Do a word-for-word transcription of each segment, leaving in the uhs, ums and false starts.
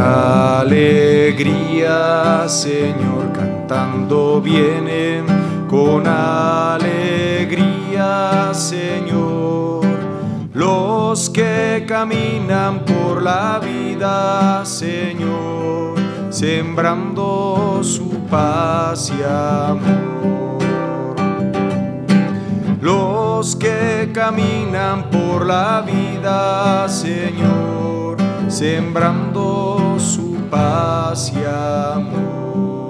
alegría, Señor, cantando vienen, con alegría, Señor, los que caminan por la vida, Señor, sembrando su paz y amor. Los que caminan por la vida, Señor, sembrando su paz y amor.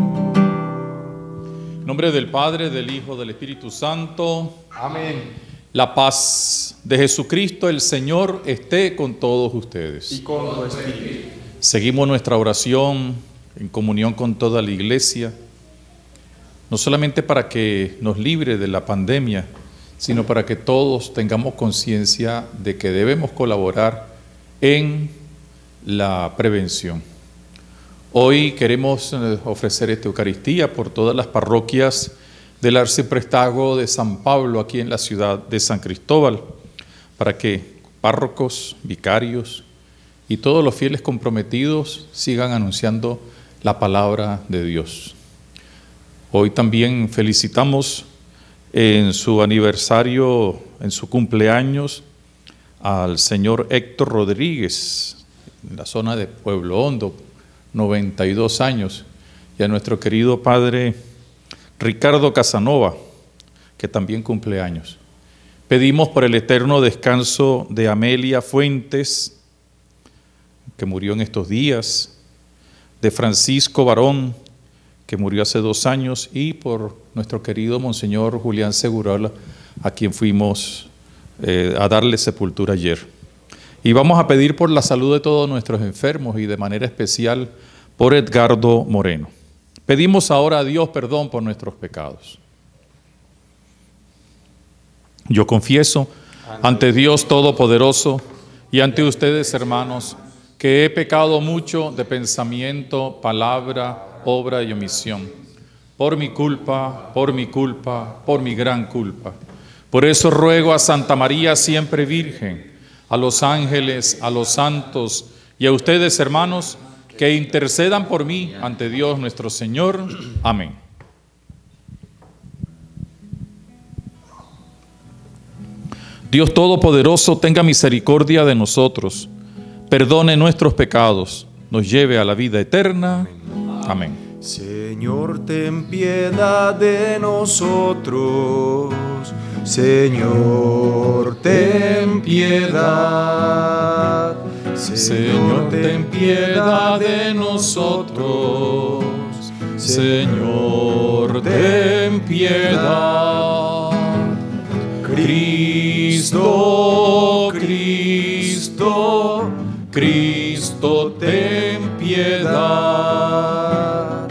En nombre del Padre, del Hijo, del Espíritu Santo. Amén. La paz de Jesucristo el Señor esté con todos ustedes. Y con tu espíritu. Seguimos nuestra oración en comunión con toda la Iglesia, no solamente para que nos libre de la pandemia, sino para que todos tengamos conciencia de que debemos colaborar en la prevención. Hoy queremos ofrecer esta Eucaristía por todas las parroquias del Arciprestazgo de San Pablo, aquí en la ciudad de San Cristóbal, para que párrocos, vicarios y todos los fieles comprometidos sigan anunciando la palabra de Dios. Hoy también felicitamos en su aniversario, en su cumpleaños, al señor Héctor Rodríguez, en la zona de Pueblo Hondo, noventa y dos años, y a nuestro querido padre Ricardo Casanova, que también cumple años. Pedimos por el eterno descanso de Amelia Fuentes, que murió en estos días, de Francisco Barón, que murió hace dos años, y por nuestro querido Monseñor Julián Segurola, a quien fuimos eh, a darle sepultura ayer. Y vamos a pedir por la salud de todos nuestros enfermos y de manera especial por Edgardo Moreno. Pedimos ahora a Dios perdón por nuestros pecados. Yo confieso ante Dios Todopoderoso y ante ustedes, hermanos, que he pecado mucho de pensamiento, palabra, obra y omisión, por mi culpa, por mi culpa, por mi gran culpa. Por eso ruego a Santa María siempre Virgen, a los ángeles, a los santos y a ustedes, hermanos, que intercedan por mí ante Dios nuestro Señor. Amén. Dios Todopoderoso, tenga misericordia de nosotros, perdone nuestros pecados, nos lleve a la vida eterna. Amén. Señor, ten piedad de nosotros. Señor, ten piedad. Señor, ten piedad de nosotros. Señor, ten piedad. Cristo, Cristo, Cristo, ten piedad.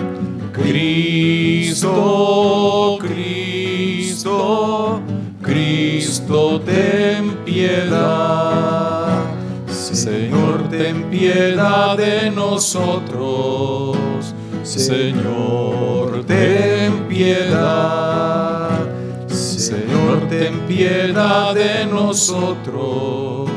Cristo, Cristo, Cristo, ten piedad. Señor, ten piedad de nosotros. Señor, ten piedad. Señor, ten piedad de nosotros.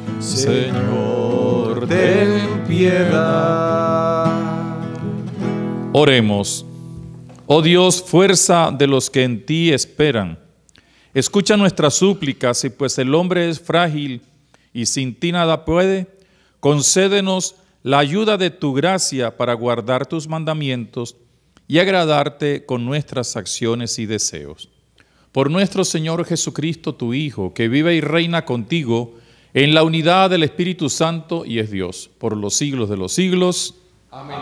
Señor, ten piedad. Oremos. Oh Dios, fuerza de los que en ti esperan, escucha nuestras súplicas, y pues el hombre es frágil y sin ti nada puede, concédenos la ayuda de tu gracia para guardar tus mandamientos y agradarte con nuestras acciones y deseos. Por nuestro Señor Jesucristo, tu Hijo, que vive y reina contigo en la unidad del Espíritu Santo y es Dios, por los siglos de los siglos. Amén.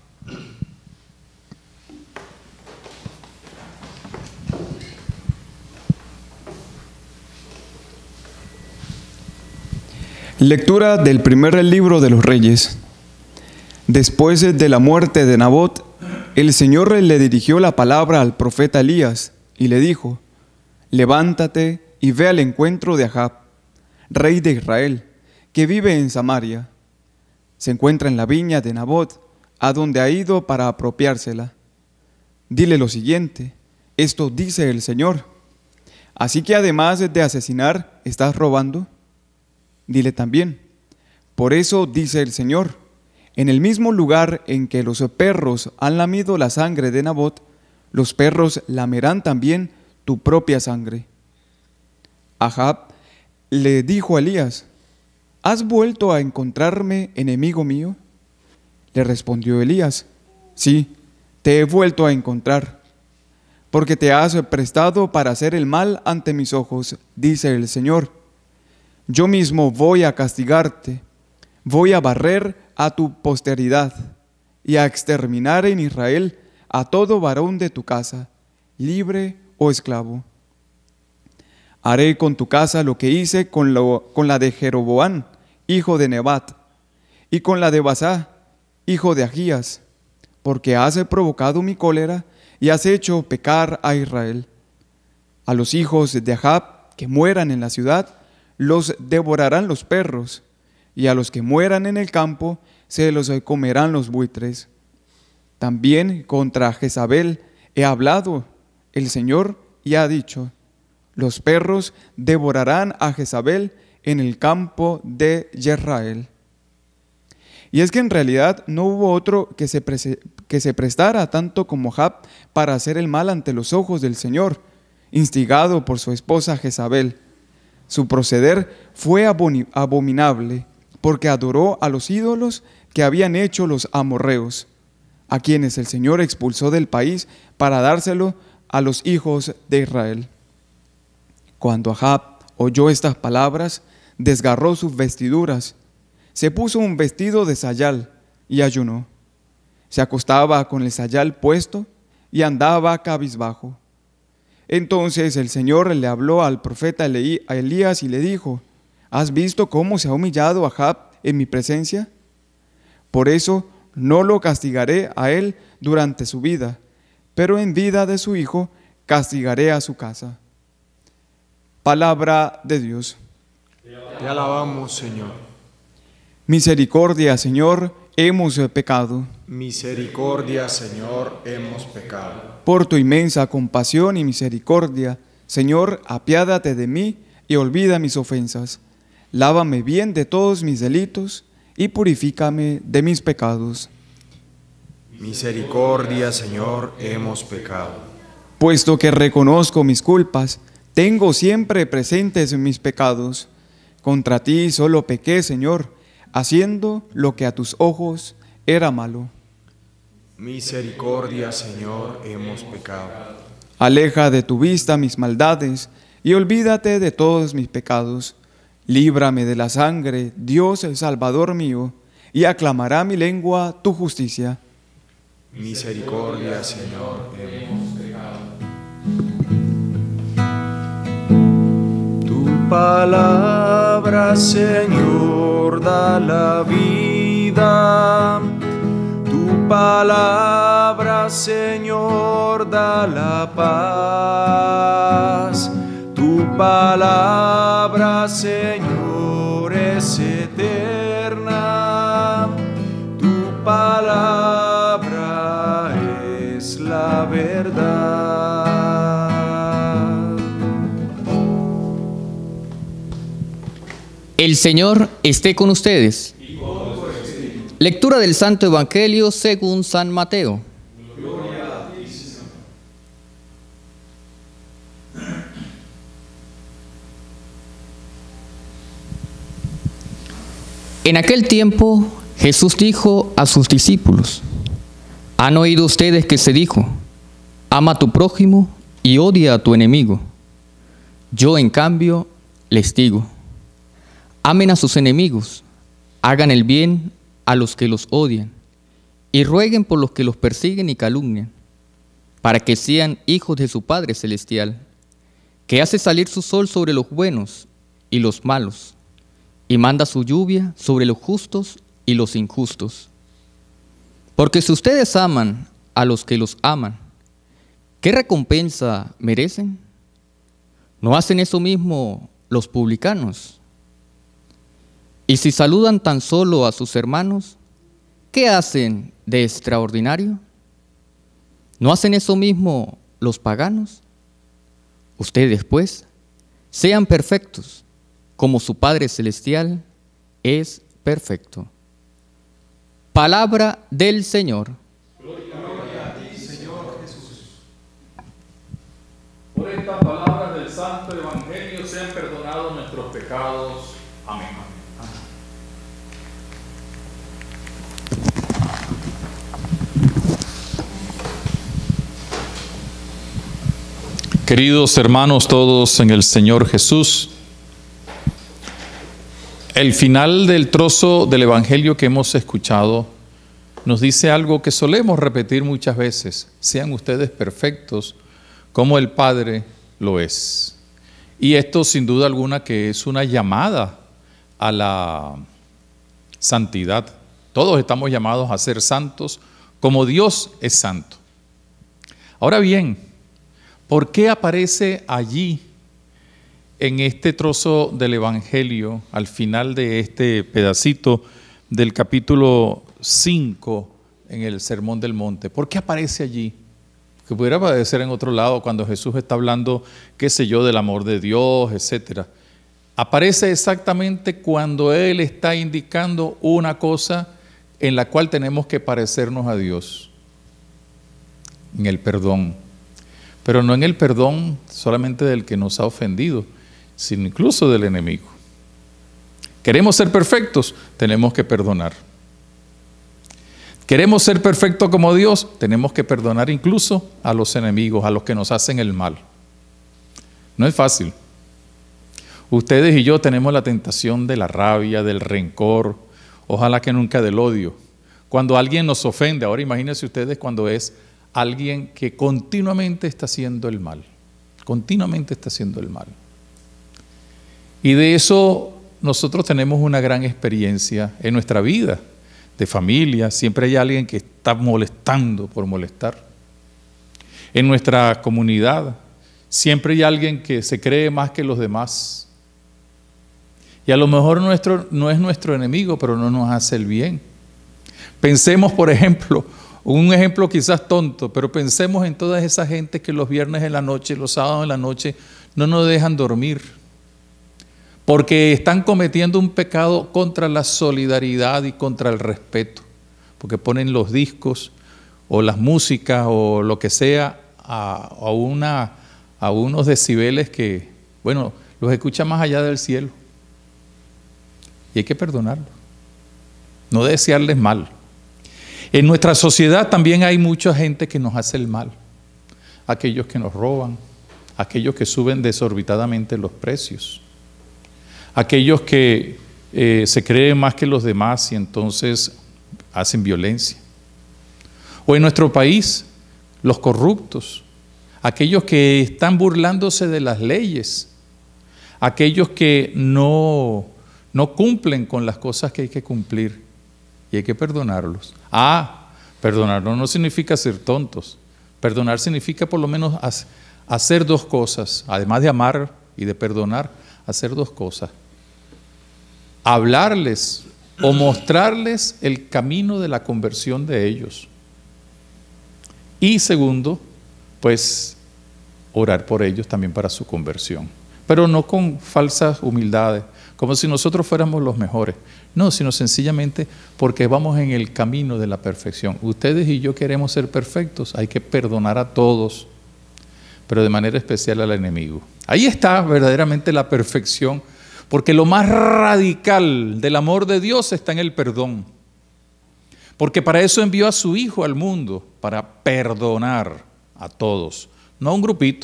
Lectura del primer libro de los Reyes. Después de la muerte de Nabot, el Señor le dirigió la palabra al profeta Elías y le dijo: levántate y ve al encuentro de Ahab, rey de Israel, que vive en Samaria. Se encuentra en la viña de Nabot, a donde ha ido para apropiársela. Dile lo siguiente: esto dice el Señor: ¿así que además de asesinar, estás robando? Dile también: por eso dice el Señor, En el mismo lugar en que los perros han lamido la sangre de Nabot, los perros lamerán también tu propia sangre. Ahab le dijo a Elías: ¿has vuelto a encontrarme, enemigo mío? Le respondió Elías: sí, te he vuelto a encontrar, porque te has prestado para hacer el mal ante mis ojos, dice el Señor. Yo mismo voy a castigarte, voy a barrer a tu posteridad y a exterminar en Israel a todo varón de tu casa, libre o esclavo. Haré con tu casa lo que hice con, lo, con la de Jeroboam, hijo de Nebat, y con la de Basá, hijo de Agías, porque has provocado mi cólera y has hecho pecar a Israel. A los hijos de Ahab que mueran en la ciudad, los devorarán los perros, y a los que mueran en el campo, se los comerán los buitres. También contra Jezabel he hablado el Señor y ha dicho: los perros devorarán a Jezabel en el campo de Jezreel. Y es que en realidad no hubo otro que se, pre- que se prestara tanto como Ahab para hacer el mal ante los ojos del Señor, instigado por su esposa Jezabel. Su proceder fue aboni- abominable, porque adoró a los ídolos que habían hecho los amorreos, a quienes el Señor expulsó del país para dárselo a los hijos de Israel. Cuando Ahab oyó estas palabras, desgarró sus vestiduras, se puso un vestido de sayal y ayunó. Se acostaba con el sayal puesto y andaba cabizbajo. Entonces el Señor le habló al profeta Elías y le dijo: ¿has visto cómo se ha humillado Ahab en mi presencia? Por eso no lo castigaré a él durante su vida, pero en vida de su hijo castigaré a su casa. Palabra de Dios. Te alabamos, Señor. Misericordia, Señor, hemos pecado. Misericordia, Señor, hemos pecado. Por tu inmensa compasión y misericordia, Señor, apiádate de mí y olvida mis ofensas. Lávame bien de todos mis delitos y purifícame de mis pecados. Misericordia, Señor, hemos pecado. Puesto que reconozco mis culpas, tengo siempre presentes mis pecados. Contra ti solo pequé, Señor, haciendo lo que a tus ojos era malo. Misericordia, Señor, hemos pecado. Aleja de tu vista mis maldades y olvídate de todos mis pecados. Líbrame de la sangre, Dios el Salvador mío, y aclamará mi lengua tu justicia. Misericordia, Señor, hemos pecado. Tu palabra, Señor, da la vida. Tu palabra, Señor, da la paz. Tu palabra, Señor, es eterna. Tu palabra es la verdad. El Señor esté con ustedes. Lectura del Santo Evangelio según San Mateo. Gloria a ti, Señor. En aquel tiempo Jesús dijo a sus discípulos: ¿han oído ustedes que se dijo: ama a tu prójimo y odia a tu enemigo? Yo, en cambio, les digo: amen a sus enemigos, hagan el bien a los que los odian, y rueguen por los que los persiguen y calumnian, para que sean hijos de su Padre Celestial, que hace salir su sol sobre los buenos y los malos, y manda su lluvia sobre los justos y los injustos. Porque si ustedes aman a los que los aman, ¿qué recompensa merecen? ¿No hacen eso mismo los publicanos? Y si saludan tan solo a sus hermanos, ¿qué hacen de extraordinario? ¿No hacen eso mismo los paganos? Ustedes, pues, sean perfectos, como su Padre Celestial es perfecto. Palabra del Señor. Por esta palabra del Santo Evangelio sean perdonados nuestros pecados. Amén. Queridos hermanos todos en el Señor Jesús, el final del trozo del Evangelio que hemos escuchado nos dice algo que solemos repetir muchas veces: sean ustedes perfectos como el Padre lo es. Y esto sin duda alguna que es una llamada a la santidad. Todos estamos llamados a ser santos como Dios es santo. Ahora bien, ¿por qué aparece allí en este trozo del Evangelio, al final de este pedacito del capítulo cinco en el Sermón del Monte? ¿Por qué aparece allí? Que pudiera aparecer en otro lado cuando Jesús está hablando, qué sé yo, del amor de Dios, etcétera. Aparece exactamente cuando Él está indicando una cosa en la cual tenemos que parecernos a Dios, en el perdón. Pero no en el perdón solamente del que nos ha ofendido, sino incluso del enemigo. Queremos ser perfectos, tenemos que perdonar. Queremos ser perfectos como Dios, tenemos que perdonar incluso a los enemigos, a los que nos hacen el mal. No es fácil. Ustedes y yo tenemos la tentación de la rabia, del rencor, ojalá que nunca del odio. Cuando alguien nos ofende, ahora imagínense ustedes cuando es alguien que continuamente está haciendo el mal, continuamente está haciendo el mal. Y de eso nosotros tenemos una gran experiencia en nuestra vida de familia. Siempre hay alguien que está molestando por molestar. En nuestra comunidad siempre hay alguien que se cree más que los demás. Y a lo mejor nuestro, no es nuestro enemigo, pero no nos hace el bien. Pensemos, por ejemplo, un ejemplo quizás tonto, pero pensemos en toda esa gente que los viernes en la noche, los sábados en la noche, no nos dejan dormir, porque están cometiendo un pecado contra la solidaridad y contra el respeto, porque ponen los discos o las músicas o lo que sea a, a, una, a unos decibeles que, bueno, los escucha más allá del cielo. Y hay que perdonarlos, no desearles mal. En nuestra sociedad también hay mucha gente que nos hace el mal. Aquellos que nos roban, aquellos que suben desorbitadamente los precios, aquellos que eh, se creen más que los demás y entonces hacen violencia. O en nuestro país, los corruptos, aquellos que están burlándose de las leyes, aquellos que no, no cumplen con las cosas que hay que cumplir. Y hay que perdonarlos. Ah, perdonarlos no significa ser tontos. Perdonar significa por lo menos hacer dos cosas. Además de amar y de perdonar, hacer dos cosas. Hablarles o mostrarles el camino de la conversión de ellos. Y segundo, pues orar por ellos también para su conversión. Pero no con falsas humildades, como si nosotros fuéramos los mejores. No, sino sencillamente porque vamos en el camino de la perfección. Ustedes y yo queremos ser perfectos, hay que perdonar a todos, pero de manera especial al enemigo. Ahí está verdaderamente la perfección, porque lo más radical del amor de Dios está en el perdón. Porque para eso envió a su Hijo al mundo, para perdonar a todos, no a un grupito.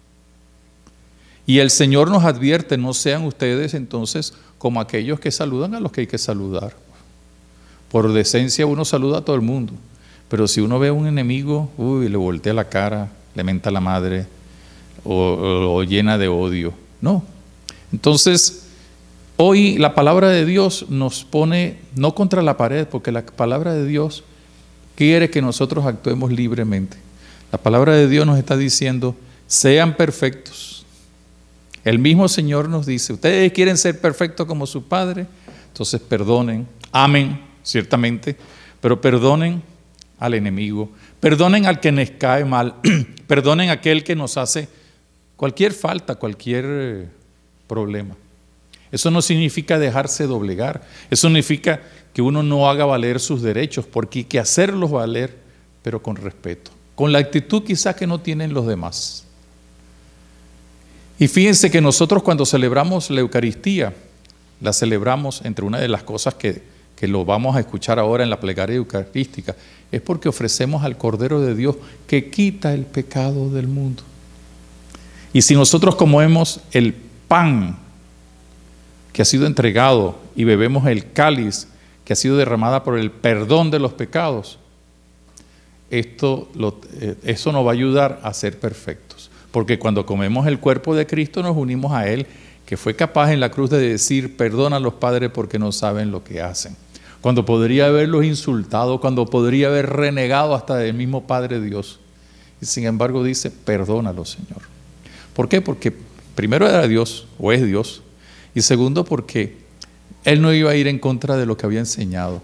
Y el Señor nos advierte, no sean ustedes entonces como aquellos que saludan a los que hay que saludar. Por decencia uno saluda a todo el mundo, pero si uno ve a un enemigo, uy, le voltea la cara, le menta la madre o, o, o llena de odio. No. Entonces, hoy la palabra de Dios nos pone no contra la pared, porque la palabra de Dios quiere que nosotros actuemos libremente. La palabra de Dios nos está diciendo, sean perfectos. El mismo Señor nos dice, ustedes quieren ser perfectos como su Padre, entonces perdonen, amen, ciertamente, pero perdonen al enemigo, perdonen al que les cae mal, perdonen a aquel que nos hace cualquier falta, cualquier problema. Eso no significa dejarse doblegar. Eso significa que uno no haga valer sus derechos, porque hay que hacerlos valer, pero con respeto, con la actitud quizás que no tienen los demás. Y fíjense que nosotros cuando celebramos la Eucaristía, la celebramos entre una de las cosas que, que lo vamos a escuchar ahora en la plegaria eucarística, es porque ofrecemos al Cordero de Dios que quita el pecado del mundo. Y si nosotros comemos el pan que ha sido entregado y bebemos el cáliz que ha sido derramada por el perdón de los pecados, esto lo, eh, eso nos va a ayudar a ser perfectos. Porque cuando comemos el cuerpo de Cristo nos unimos a Él, que fue capaz en la cruz de decir, perdona a los padres porque no saben lo que hacen. Cuando podría haberlos insultado, cuando podría haber renegado hasta del mismo Padre Dios. Y sin embargo dice, perdónalo, Señor. ¿Por qué? Porque primero era Dios, o es Dios. Y segundo, porque Él no iba a ir en contra de lo que había enseñado.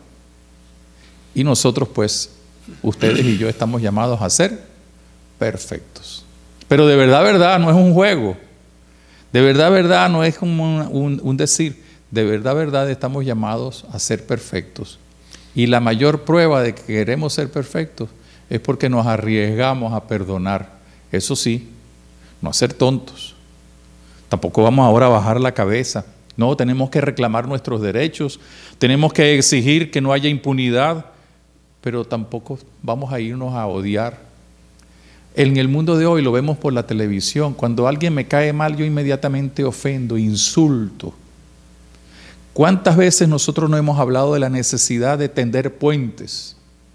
Y nosotros, pues, ustedes y yo estamos llamados a ser perfectos. Pero de verdad, verdad, no es un juego. De verdad, verdad, no es como un, un, un decir. De verdad, verdad, estamos llamados a ser perfectos. Y la mayor prueba de que queremos ser perfectos es porque nos arriesgamos a perdonar. Eso sí, no a ser tontos. Tampoco vamos ahora a bajar la cabeza. No, tenemos que reclamar nuestros derechos. Tenemos que exigir que no haya impunidad. Pero tampoco vamos a irnos a odiar. En el mundo de hoy lo vemos por la televisión. Cuando alguien me cae mal, yo inmediatamente ofendo, insulto. ¿Cuántas veces nosotros no hemos hablado de la necesidad de tender puentes?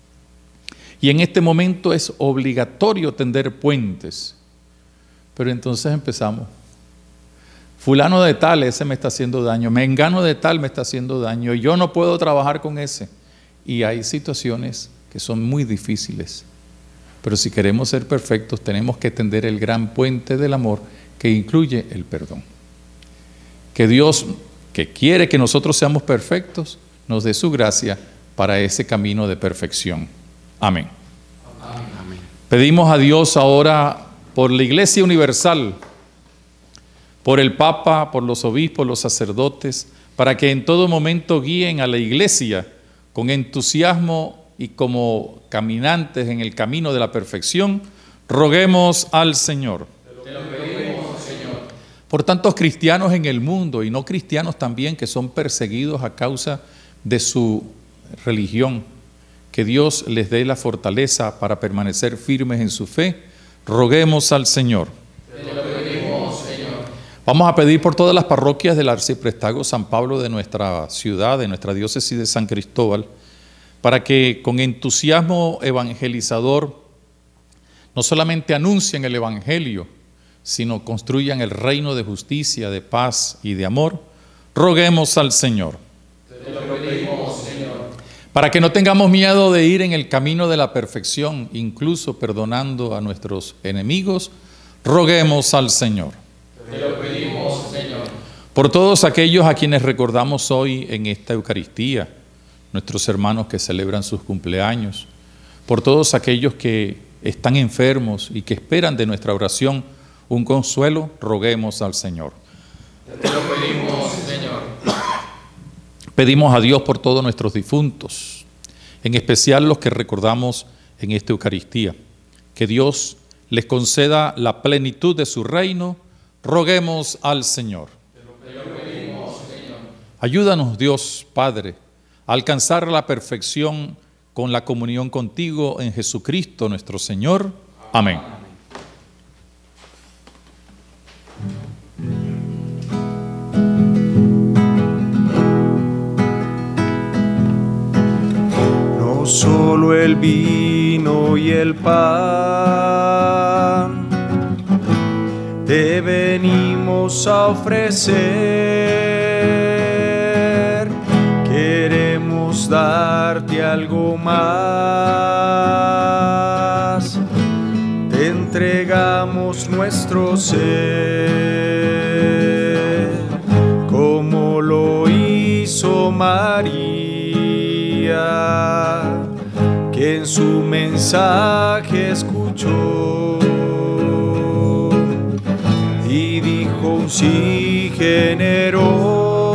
Y en este momento es obligatorio tender puentes. Pero entonces empezamos. Fulano de tal, ese me está haciendo daño. Mengano de tal me está haciendo daño. Yo no puedo trabajar con ese. Y hay situaciones que son muy difíciles. Pero si queremos ser perfectos, tenemos que tender el gran puente del amor que incluye el perdón. Que Dios, que quiere que nosotros seamos perfectos, nos dé su gracia para ese camino de perfección. Amén. Amén. Pedimos a Dios ahora por la Iglesia Universal, por el Papa, por los obispos, los sacerdotes, para que en todo momento guíen a la Iglesia con entusiasmo y como caminantes en el camino de la perfección. Roguemos al Señor. Te lo pedimos, Señor. Por tantos cristianos en el mundo y no cristianos también que son perseguidos a causa de su religión, que Dios les dé la fortaleza para permanecer firmes en su fe. Roguemos al Señor. Te lo pedimos, Señor. Vamos a pedir por todas las parroquias del Arciprestazgo San Pablo de nuestra ciudad, de nuestra diócesis de San Cristóbal, para que con entusiasmo evangelizador no solamente anuncien el Evangelio, sino construyan el reino de justicia, de paz y de amor. Roguemos al Señor. Te lo pedimos, Señor. Para que no tengamos miedo de ir en el camino de la perfección, incluso perdonando a nuestros enemigos, roguemos al Señor. Te lo pedimos, Señor. Por todos aquellos a quienes recordamos hoy en esta Eucaristía, nuestros hermanos que celebran sus cumpleaños, por todos aquellos que están enfermos y que esperan de nuestra oración un consuelo, roguemos al Señor. Te lo pedimos, Señor. Pedimos a Dios por todos nuestros difuntos, en especial los que recordamos en esta Eucaristía, que Dios les conceda la plenitud de su reino, roguemos al Señor. Te lo pedimos, Señor. Ayúdanos, Dios Padre, alcanzar la perfección con la comunión contigo en Jesucristo nuestro Señor. Amén. No solo el vino y el pan te venimos a ofrecer, queremos darte algo más, te entregamos nuestro ser, como lo hizo María, que en su mensaje escuchó y dijo un sí generoso.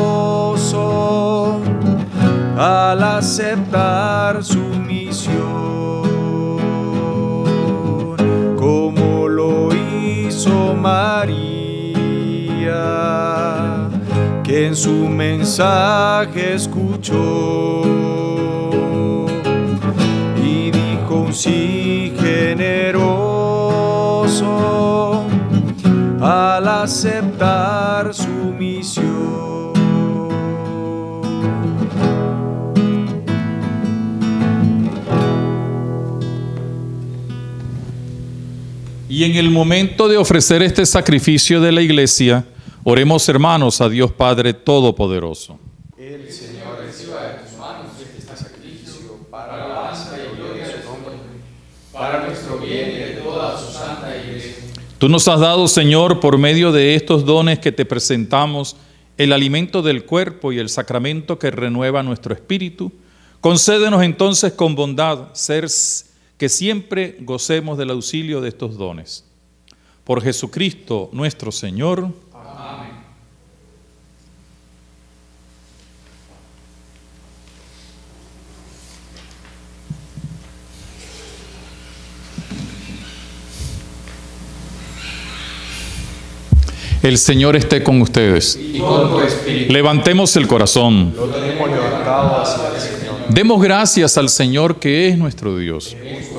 aceptar su misión, como lo hizo María, que en su mensaje escuchó y dijo un sí generoso al aceptar su misión. Y en el momento de ofrecer este sacrificio de la Iglesia, oremos, hermanos, a Dios Padre Todopoderoso. El Señor reciba de tus manos este sacrificio para la alabanza y gloria de su nombre, para nuestro bien y de toda su santa Iglesia. Tú nos has dado, Señor, por medio de estos dones que te presentamos, el alimento del cuerpo y el sacramento que renueva nuestro espíritu. Concédenos entonces con bondad ser que siempre gocemos del auxilio de estos dones. Por Jesucristo nuestro Señor. Amén. El Señor esté con ustedes. Y con tu espíritu. Levantemos el corazón. Lo tenemos levantado hacia el Señor. Demos gracias al Señor que es nuestro Dios.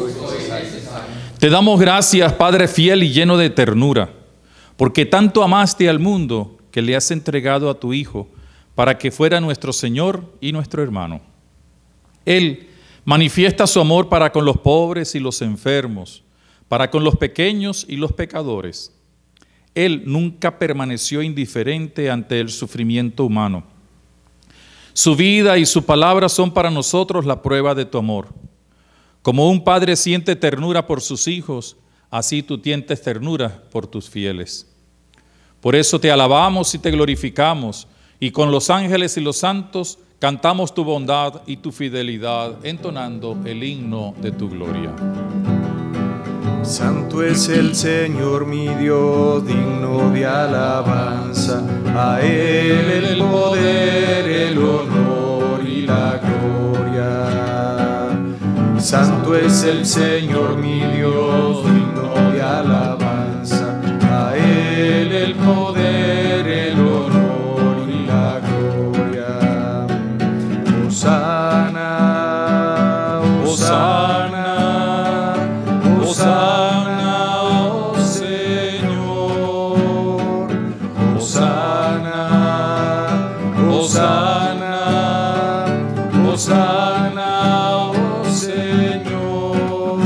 Te damos gracias, Padre fiel y lleno de ternura, porque tanto amaste al mundo que le has entregado a tu Hijo para que fuera nuestro Señor y nuestro hermano. Él manifiesta su amor para con los pobres y los enfermos, para con los pequeños y los pecadores. Él nunca permaneció indiferente ante el sufrimiento humano. Su vida y su palabra son para nosotros la prueba de tu amor. Como un padre siente ternura por sus hijos, así tú sientes ternura por tus fieles. Por eso te alabamos y te glorificamos, y con los ángeles y los santos cantamos tu bondad y tu fidelidad, entonando el himno de tu gloria. Santo es el Señor mi Dios, digno de alabanza. A Él el poder, el honor y la gloria. Santo es el Señor mi Dios, digno de alabanza. A Él el poder, el honor y la gloria. Hosana, Hosana, Hosana, oh Señor. Hosana, Hosana, Hosana, oh Señor.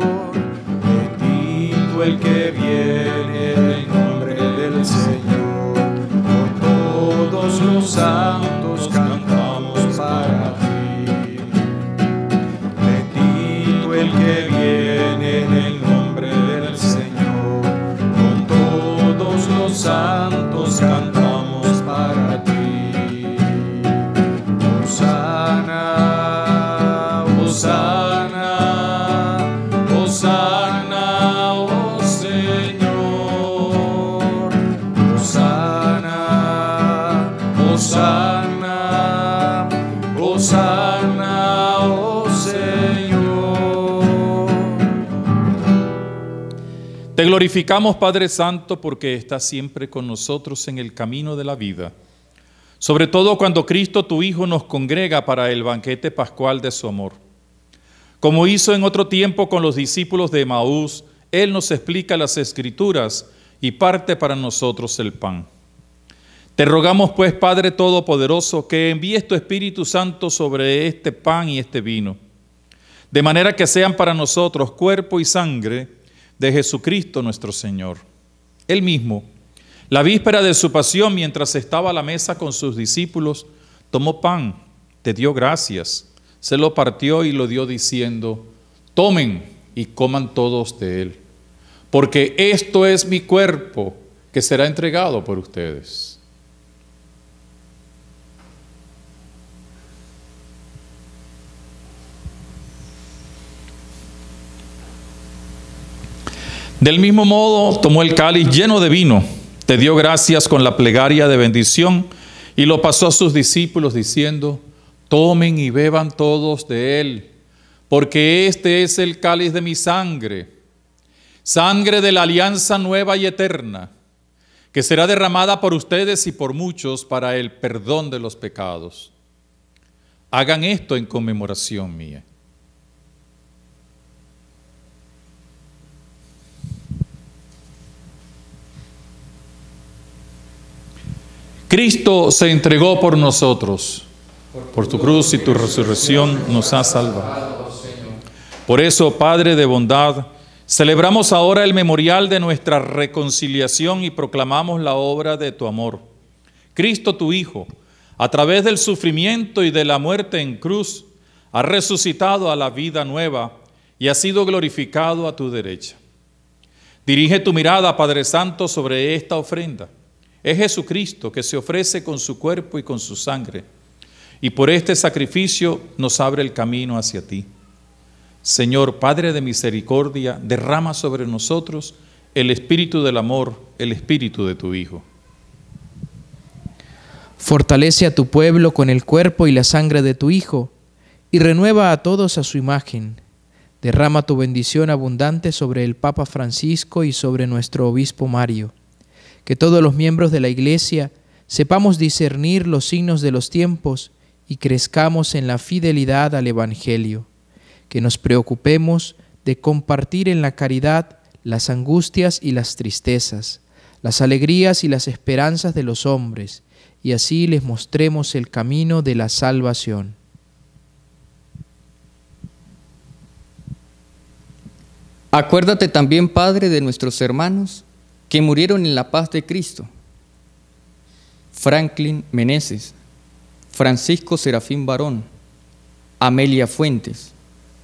Bendito el que viene en el nombre del Señor. Con todos los santos cantamos para ti. Bendito el que viene en el nombre del Señor. Con todos los santos cantamos para ti. Hosana, Hosana, Hosana, oh Señor. Hosana, Hosana, Hosana, oh Señor. Te glorificamos, Padre Santo, porque estás siempre con nosotros en el camino de la vida. Sobre todo cuando Cristo, tu Hijo, nos congrega para el banquete pascual de su amor. Como hizo en otro tiempo con los discípulos de Emaús, Él nos explica las Escrituras y parte para nosotros el pan. Te rogamos, pues, Padre Todopoderoso, que envíes tu Espíritu Santo sobre este pan y este vino, de manera que sean para nosotros cuerpo y sangre de Jesucristo nuestro Señor. Él mismo, la víspera de su pasión, mientras estaba a la mesa con sus discípulos, tomó pan, te dio gracias, se lo partió y lo dio diciendo: tomen y coman todos de él, porque esto es mi cuerpo que será entregado por ustedes. Del mismo modo, tomó el cáliz lleno de vino, te dio gracias con la plegaria de bendición y lo pasó a sus discípulos diciendo: Tomen y beban todos de él, porque este es el cáliz de mi sangre, sangre de la alianza nueva y eterna, que será derramada por ustedes y por muchos para el perdón de los pecados. Hagan esto en conmemoración mía. Cristo se entregó por nosotros. Por tu cruz y tu resurrección nos has salvado. Por eso, Padre de bondad, celebramos ahora el memorial de nuestra reconciliación y proclamamos la obra de tu amor. Cristo, tu Hijo, a través del sufrimiento y de la muerte en cruz, ha resucitado a la vida nueva y ha sido glorificado a tu derecha. Dirige tu mirada, Padre Santo, sobre esta ofrenda. Es Jesucristo que se ofrece con su cuerpo y con su sangre, y por este sacrificio nos abre el camino hacia ti. Señor, Padre de misericordia, derrama sobre nosotros el espíritu del amor, el espíritu de tu Hijo. Fortalece a tu pueblo con el cuerpo y la sangre de tu Hijo, y renueva a todos a su imagen. Derrama tu bendición abundante sobre el Papa Francisco y sobre nuestro Obispo Mario. Que todos los miembros de la Iglesia sepamos discernir los signos de los tiempos y crezcamos en la fidelidad al Evangelio. Que nos preocupemos de compartir en la caridad las angustias y las tristezas, las alegrías y las esperanzas de los hombres, y así les mostremos el camino de la salvación. Acuérdate también, Padre, de nuestros hermanos que murieron en la paz de Cristo. Franklin Meneses, Francisco Serafín Barón, Amelia Fuentes,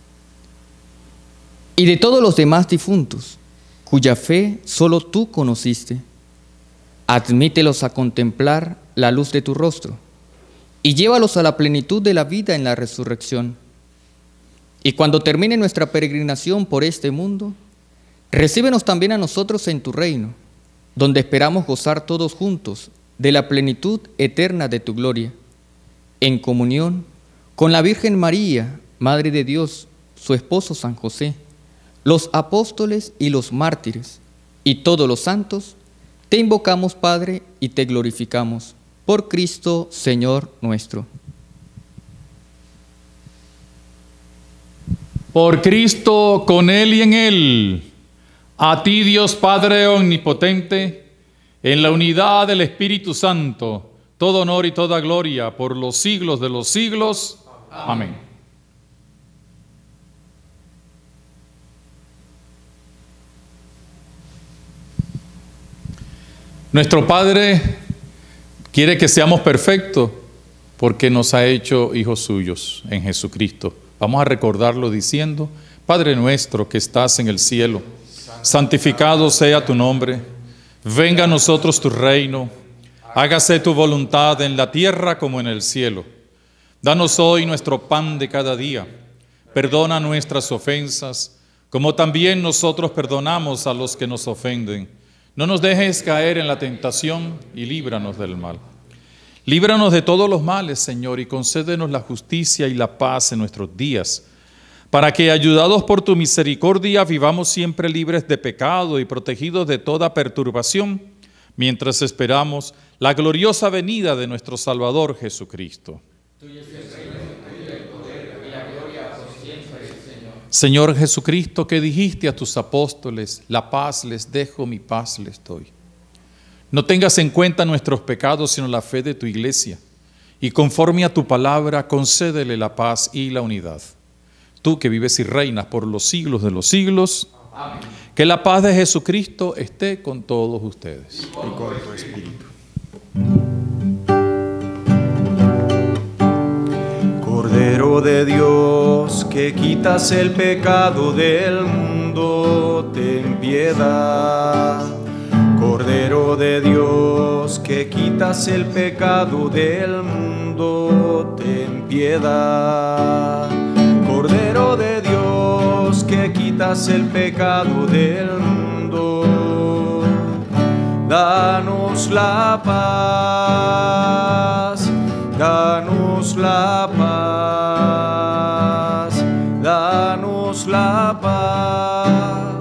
y de todos los demás difuntos, cuya fe solo tú conociste. Admítelos a contemplar la luz de tu rostro, y llévalos a la plenitud de la vida en la resurrección. Y cuando termine nuestra peregrinación por este mundo, recíbenos también a nosotros en tu reino, donde esperamos gozar todos juntos de la plenitud eterna de tu gloria, en comunión con la Virgen María, Madre de Dios, su esposo San José, los apóstoles y los mártires, y todos los santos. Te invocamos, Padre, y te glorificamos, por Cristo, Señor nuestro. Por Cristo, con Él y en Él, a ti, Dios Padre omnipotente, en la unidad del Espíritu Santo, todo honor y toda gloria por los siglos de los siglos. Amén. Nuestro Padre quiere que seamos perfectos porque nos ha hecho hijos suyos en Jesucristo. Vamos a recordarlo diciendo: Padre nuestro que estás en el cielo, santificado sea tu nombre. Venga a nosotros tu reino. Hágase tu voluntad en la tierra como en el cielo. Danos hoy nuestro pan de cada día. Perdona nuestras ofensas, como también nosotros perdonamos a los que nos ofenden. No nos dejes caer en la tentación y líbranos del mal. Líbranos de todos los males, Señor, y concédenos la justicia y la paz en nuestros días, para que, ayudados por tu misericordia, vivamos siempre libres de pecado y protegidos de toda perturbación, mientras esperamos la gloriosa venida de nuestro Salvador Jesucristo. Tuyo es el reino, tuyo el poder y la gloria por siempre, Señor. Señor Jesucristo, que dijiste a tus apóstoles: la paz les dejo, mi paz les doy. No tengas en cuenta nuestros pecados, sino la fe de tu Iglesia, y conforme a tu palabra, concédele la paz y la unidad. Tú que vives y reinas por los siglos de los siglos, amén. Que la paz de Jesucristo esté con todos ustedes. Y con tu espíritu. Cordero de Dios, que quitas el pecado del mundo, ten piedad. Cordero de Dios, que quitas el pecado del mundo, ten piedad. Cordero de Dios, que quitas el pecado del mundo, danos la paz danos la paz, danos la paz.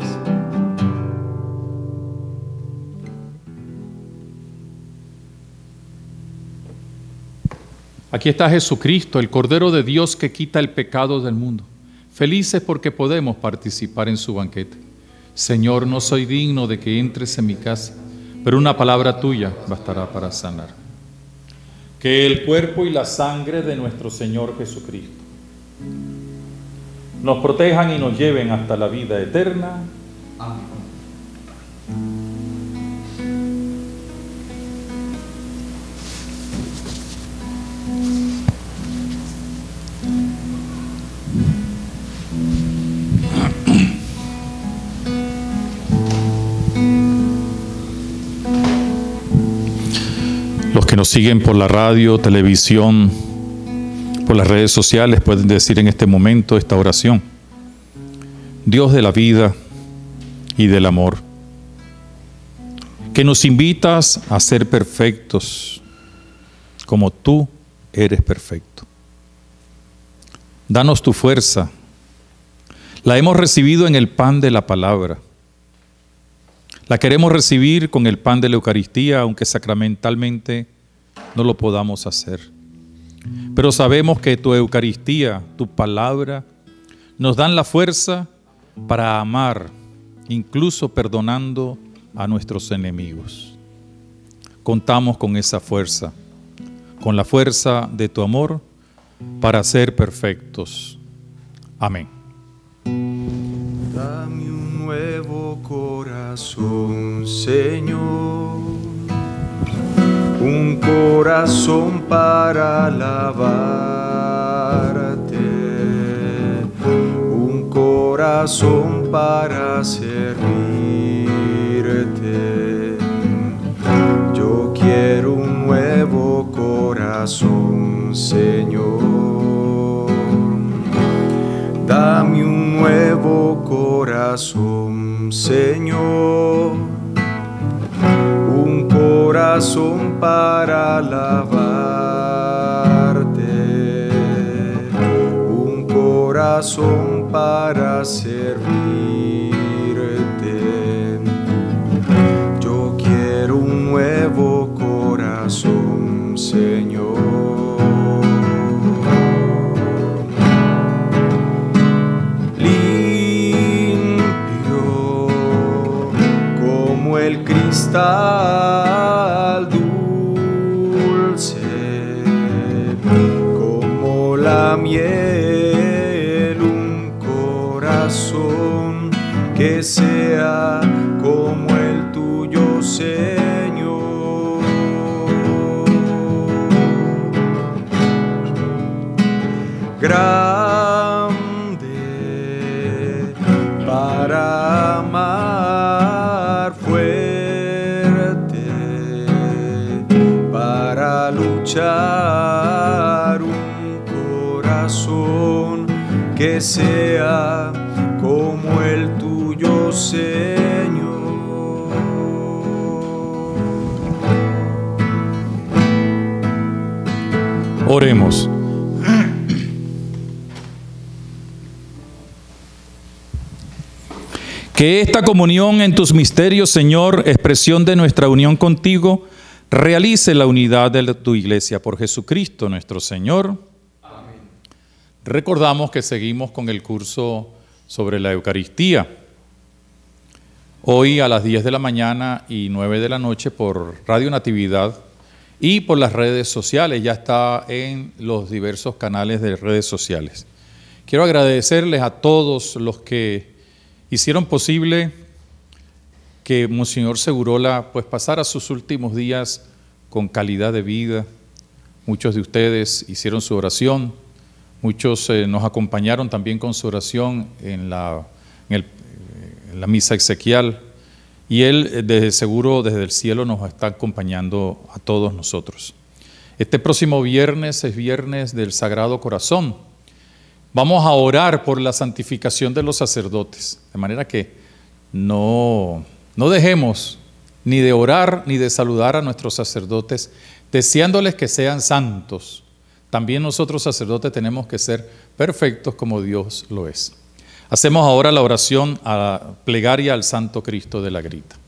Aquí está Jesucristo, el Cordero de Dios que quita el pecado del mundo. Felices porque podemos participar en su banquete. Señor, no soy digno de que entres en mi casa, pero una palabra tuya bastará para sanar. Que el cuerpo y la sangre de nuestro Señor Jesucristo nos protejan y nos lleven hasta la vida eterna. Amén. Los que nos siguen por la radio, televisión, por las redes sociales pueden decir en este momento esta oración. Dios de la vida y del amor, que nos invitas a ser perfectos como tú eres perfecto. Danos tu fuerza. La hemos recibido en el pan de la palabra. La queremos recibir con el pan de la Eucaristía, aunque sacramentalmente no lo podamos hacer. Pero sabemos que tu Eucaristía, tu palabra, nos dan la fuerza para amar, incluso perdonando a nuestros enemigos. Contamos con esa fuerza, con la fuerza de tu amor, para ser perfectos. Amén. Dame un nuevo corazón, Señor, un corazón para alabarte, un corazón para servirte. Yo quiero un nuevo corazón, Señor. Dame un nuevo corazón, Señor, un corazón para alabarte, un corazón para servirte. Yo quiero un nuevo corazón, Señor. El cristal dulce, como la miel, un corazón que sea como el tuyo, Señor. Grande para amar, luchar, un corazón que sea como el tuyo, Señor. Oremos. Que esta comunión en tus misterios, Señor, expresión de nuestra unión contigo, realice la unidad de tu iglesia por Jesucristo nuestro Señor. Amén. Recordamos que seguimos con el curso sobre la Eucaristía. Hoy a las diez de la mañana y nueve de la noche por Radio Natividad y por las redes sociales. Ya está en los diversos canales de redes sociales. Quiero agradecerles a todos los que hicieron posible que Monseñor Segurola pues pasara sus últimos días con calidad de vida. Muchos de ustedes hicieron su oración, muchos eh, nos acompañaron también con su oración en la, en, el, en la misa exequial, y Él desde seguro desde el cielo nos está acompañando a todos nosotros. Este próximo viernes es viernes del Sagrado Corazón. Vamos a orar por la santificación de los sacerdotes, de manera que no... No dejemos ni de orar ni de saludar a nuestros sacerdotes, deseándoles que sean santos, también nosotros sacerdotes tenemos que ser perfectos como Dios lo es. Hacemos ahora la oración a la plegaria al Santo Cristo de la Grita.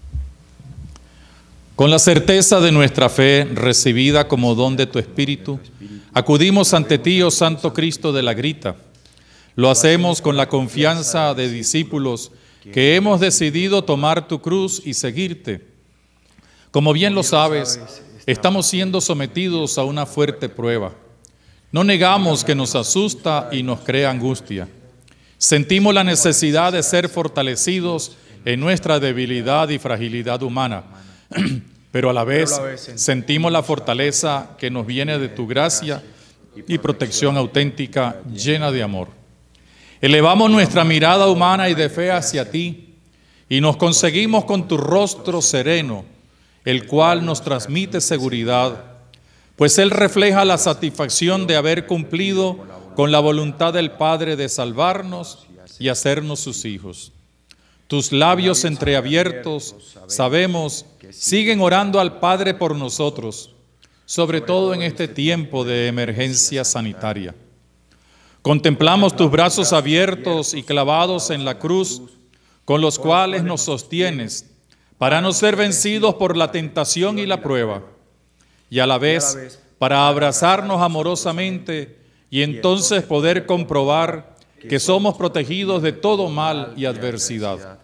Con la certeza de nuestra fe, recibida como don de tu Espíritu, acudimos ante ti, oh Santo Cristo de la Grita. Lo hacemos con la confianza de discípulos que hemos decidido tomar tu cruz y seguirte. Como bien lo sabes, estamos siendo sometidos a una fuerte prueba. No negamos que nos asusta y nos crea angustia. Sentimos la necesidad de ser fortalecidos en nuestra debilidad y fragilidad humana, pero a la vez sentimos la fortaleza que nos viene de tu gracia y protección auténtica llena de amor. Elevamos nuestra mirada humana y de fe hacia ti y nos conseguimos con tu rostro sereno, el cual nos transmite seguridad, pues Él refleja la satisfacción de haber cumplido con la voluntad del Padre de salvarnos y hacernos sus hijos. Tus labios entreabiertos, sabemos, siguen orando al Padre por nosotros, sobre todo en este tiempo de emergencia sanitaria. Contemplamos tus brazos abiertos y clavados en la cruz, con los cuales nos sostienes, para no ser vencidos por la tentación y la prueba, y a la vez para abrazarnos amorosamente y entonces poder comprobar que somos protegidos de todo mal y adversidad.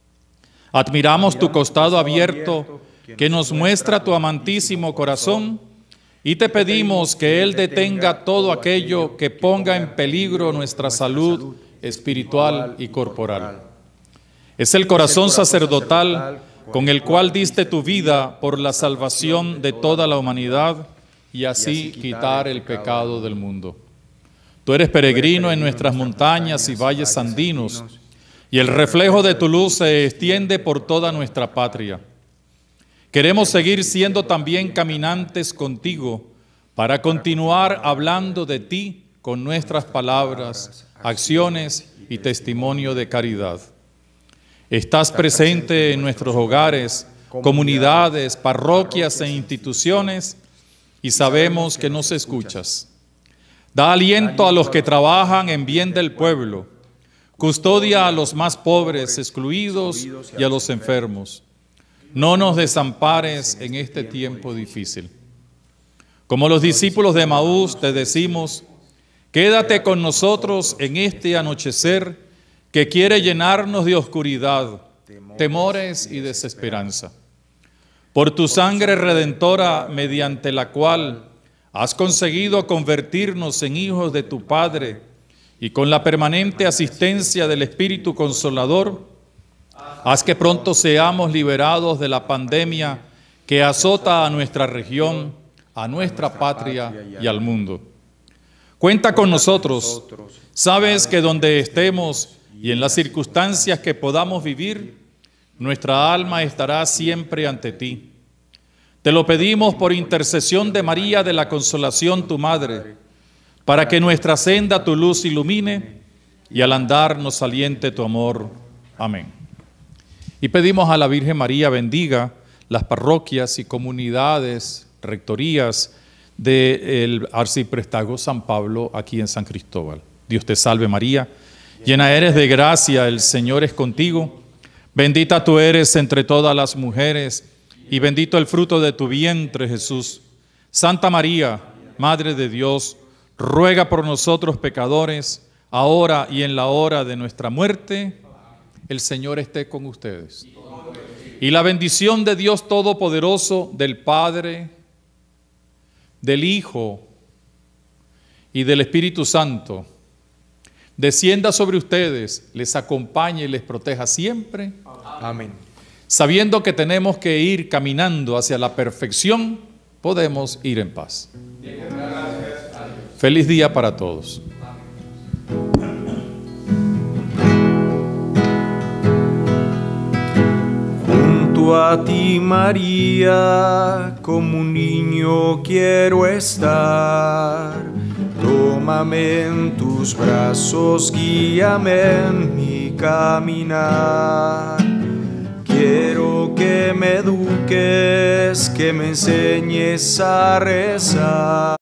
Admiramos tu costado abierto que nos muestra tu amantísimo corazón y te pedimos que Él detenga todo aquello que ponga en peligro nuestra salud espiritual y corporal. Es el corazón sacerdotal con el cual diste tu vida por la salvación de toda la humanidad y así quitar el pecado del mundo. Tú eres peregrino en nuestras montañas y valles andinos, y el reflejo de tu luz se extiende por toda nuestra patria. Queremos seguir siendo también caminantes contigo para continuar hablando de ti con nuestras palabras, acciones y testimonio de caridad. Estás presente en nuestros hogares, comunidades, parroquias e instituciones y sabemos que nos escuchas. Da aliento a los que trabajan en bien del pueblo. Custodia a los más pobres, excluidos y a los enfermos. No nos desampares en este tiempo difícil. Como los discípulos de Emaús te decimos, quédate con nosotros en este anochecer que quiere llenarnos de oscuridad, temores y desesperanza. Por tu sangre redentora, mediante la cual has conseguido convertirnos en hijos de tu Padre y con la permanente asistencia del Espíritu Consolador, haz que pronto seamos liberados de la pandemia que azota a nuestra región, a nuestra patria y al mundo. Cuenta con nosotros. Sabes que donde estemos y en las circunstancias que podamos vivir, nuestra alma estará siempre ante ti. Te lo pedimos por intercesión de María de la Consolación, tu Madre, para que nuestra senda tu luz ilumine y al andar nos aliente tu amor. Amén. Y pedimos a la Virgen María bendiga las parroquias y comunidades, rectorías del Arciprestazgo San Pablo aquí en San Cristóbal. Dios te salve María, llena eres de gracia, el Señor es contigo. Bendita tú eres entre todas las mujeres y bendito el fruto de tu vientre, Jesús. Santa María, Madre de Dios, ruega por nosotros pecadores, ahora y en la hora de nuestra muerte. El Señor esté con ustedes. Y la bendición de Dios Todopoderoso, del Padre, del Hijo y del Espíritu Santo, descienda sobre ustedes, les acompañe y les proteja siempre. Amén. Sabiendo que tenemos que ir caminando hacia la perfección, podemos ir en paz. Feliz día para todos. Junto a ti, María, como un niño quiero estar. Tómame en tus brazos, guíame en mi caminar. Quiero que me eduques, que me enseñes a rezar.